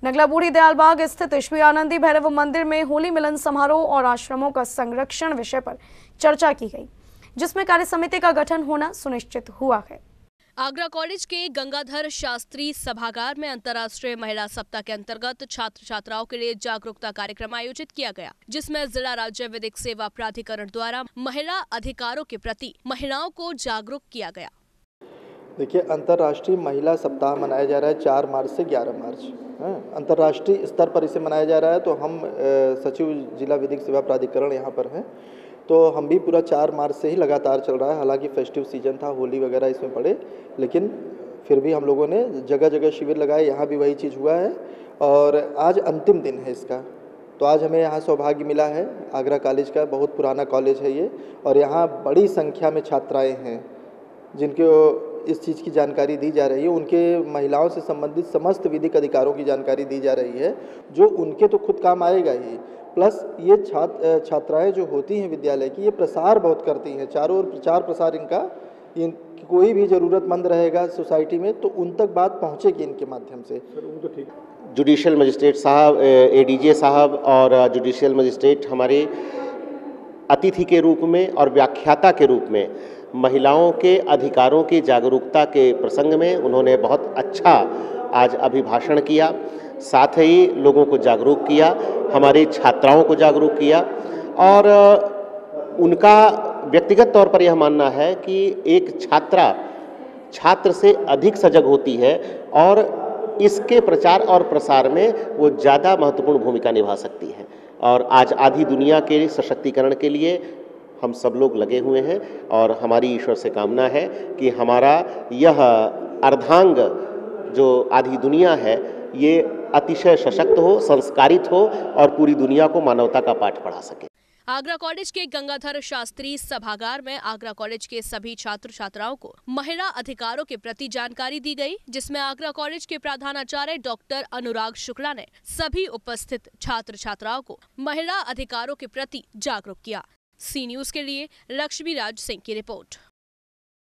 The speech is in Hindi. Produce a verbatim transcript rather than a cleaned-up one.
नगला बूढ़ी दयालबाग स्थित श्री आनंदी भैरव मंदिर में होली मिलन समारोह और आश्रमों का संरक्षण विषय पर चर्चा की गई, जिसमें कार्य समिति का गठन होना सुनिश्चित हुआ है। आगरा कॉलेज के गंगाधर शास्त्री सभागार में अंतर्राष्ट्रीय महिला सप्ताह के अंतर्गत छात्र छात्राओं के लिए जागरूकता कार्यक्रम आयोजित किया गया, जिसमें जिला राज्य विधिक सेवा प्राधिकरण द्वारा महिला अधिकारों के प्रति महिलाओं को जागरूक किया गया। देखिए, अंतर्राष्ट्रीय महिला सप्ताह मनाया जा रहा है चार मार्च से ग्यारह मार्च। अंतर्राष्ट्रीय स्तर पर इसे मनाया जा रहा है, तो हम सचिव जिला विधिक सेवा प्राधिकरण यहाँ पर हैं, तो हम भी पूरा चार मार्च से ही लगातार चल रहा है। हालांकि फेस्टिव सीजन था, होली वगैरह इसमें पड़े, लेकिन फिर भी हम लोगों ने जगह जगह शिविर लगाए। यहाँ भी वही चीज़ हुआ है और आज अंतिम दिन है इसका। तो आज हमें यहाँ सौभाग्य मिला है। आगरा कॉलेज का बहुत पुराना कॉलेज है ये, और यहाँ बड़ी संख्या में छात्राएँ हैं जिनको इस चीज़ की जानकारी दी जा रही है। उनके महिलाओं से संबंधित समस्त विधिक अधिकारों की जानकारी दी जा रही है, जो उनके तो खुद काम आएगा ही, प्लस ये छात्र छात्राएं जो होती हैं विद्यालय की, ये प्रसार बहुत करती हैं, चारों ओर प्रचार प्रसार इनका, इन कोई भी ज़रूरतमंद रहेगा सोसाइटी में तो उन तक बात पहुँचेगी इनके माध्यम से। तो ठीक, जुडिशियल मजिस्ट्रेट साहब, एडीजे साहब और जुडिशियल मजिस्ट्रेट हमारे अतिथि के रूप में और व्याख्याता के रूप में महिलाओं के अधिकारों की जागरूकता के प्रसंग में उन्होंने बहुत अच्छा आज अभिभाषण किया, साथ ही लोगों को जागरूक किया, हमारी छात्राओं को जागरूक किया। और उनका व्यक्तिगत तौर पर यह मानना है कि एक छात्रा छात्र से अधिक सजग होती है और इसके प्रचार और प्रसार में वो ज़्यादा महत्वपूर्ण भूमिका निभा सकती है। और आज आधी दुनिया के सशक्तिकरण के लिए हम सब लोग लगे हुए हैं और हमारी ईश्वर से कामना है कि हमारा यह अर्धांग जो आधी दुनिया है ये अतिशय सशक्त हो, संस्कारित हो और पूरी दुनिया को मानवता का पाठ पढ़ा सके। आगरा कॉलेज के गंगाधर शास्त्री सभागार में आगरा कॉलेज के सभी छात्र छात्राओं को महिला अधिकारों के प्रति जानकारी दी गई, जिसमें आगरा कॉलेज के प्रधानाचार्य डॉक्टर अनुराग शुक्ला ने सभी उपस्थित छात्र छात्राओं को महिला अधिकारों के प्रति जागरूक किया। सी न्यूज के लिए लक्ष्मी राज सिंह की रिपोर्ट।